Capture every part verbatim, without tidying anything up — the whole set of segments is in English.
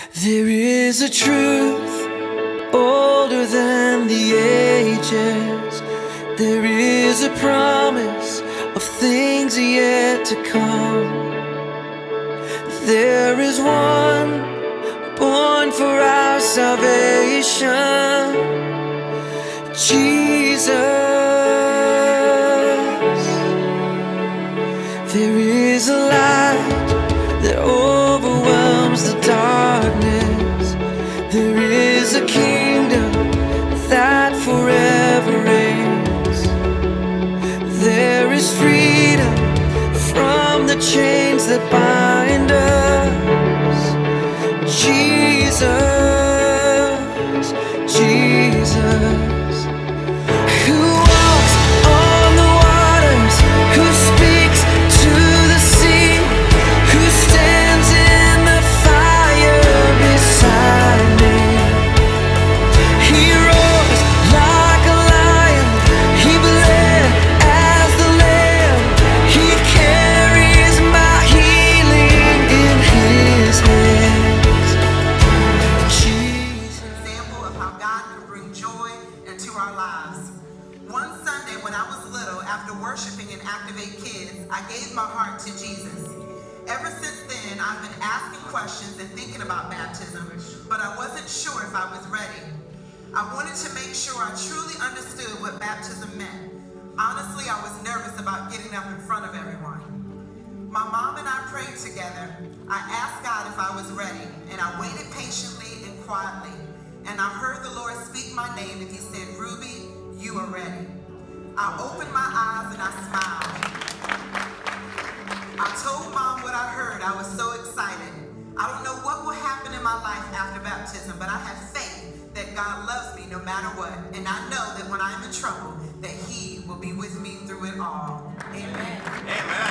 There is a truth older than the ages. There is a promise of things yet to come. There is one born for our salvation, Jesus. There is a light that overwhelms the darkness. There is a kingdom that forever reigns. There is freedom from the chains that bind us. Jesus, Jesus, who walks on the waters, who speaks to the sea, who stands in the fire beside me. He roars like a lion, he bled as the lamb, he carries my healing in his hands. Jesus. Example of how God can bring joy into our lives. One Sunday when I was little, after worshiping and Activate Kids, I gave my heart to Jesus. Ever since then, I've been asking questions and thinking about baptism, but I wasn't sure if I was ready. I wanted to make sure I truly understood what baptism meant. Honestly, I was nervous about getting up in front of everyone. My mom and I prayed together. I asked God if I was ready, and I waited patiently and quietly. And I heard the Lord speak my name, and he said, "Ruby, you are ready." I opened my eyes and I smiled. I told Mom what I heard. I was so excited. I don't know what will happen in my life after baptism, but I have faith that God loves me no matter what. And I know that when I'm in trouble, that he will be with me through it all. Amen. Amen.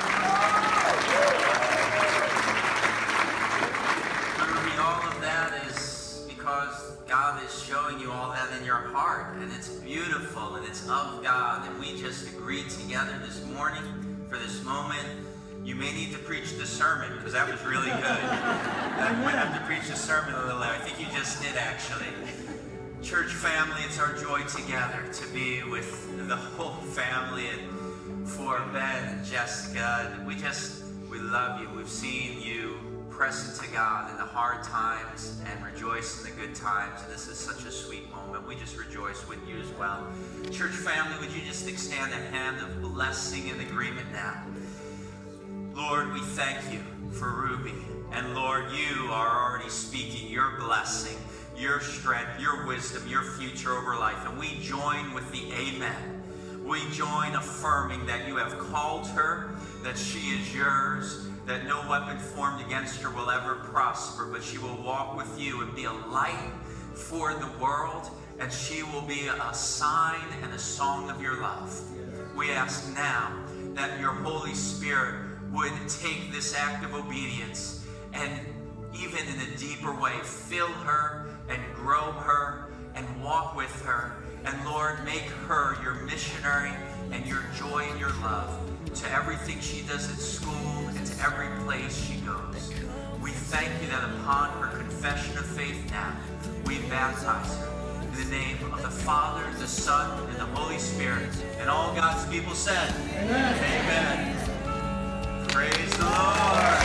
Ruby, all of that is because God is showing you all that in your heart, and it's beautiful, and it's of God, and we just agreed together this morning for this moment. You may need to preach the sermon, because that was really good. I might have to preach the sermon a little. I think you just did, actually. Church family, it's our joy together to be with the whole family, and for Ben and Jessica. We just, we love you. We've seen you press into God in the hard times and rejoice in the good times. And this is such a sweet moment. We just rejoice with you as well. Church family, would you just extend a hand of blessing and agreement now? Lord, we thank you for Ruby. And Lord, you are already speaking your blessing, your strength, your wisdom, your future over life. And we join with the amen. We join affirming that you have called her, that she is yours, that no weapon formed against her will ever prosper, but she will walk with you and be a light for the world, and she will be a sign and a song of your love. We ask now that your Holy Spirit would take this act of obedience and even in a deeper way fill her and grow her and walk with her, and Lord, make her your missionary and your joy and your love to everything she does at school and to every place she goes. We thank you that upon her confession of faith now, we baptize her in the name of the Father, the Son, and the Holy Spirit. And all God's people said, Amen. Amen. Praise the Lord.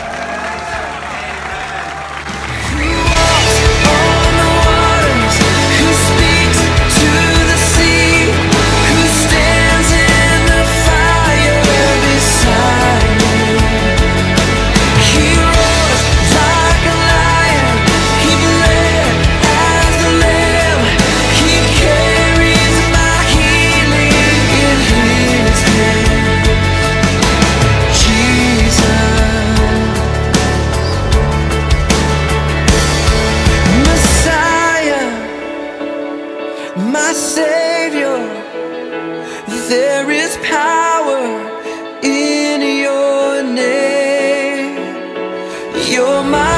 My Savior, there is power in your name. You're my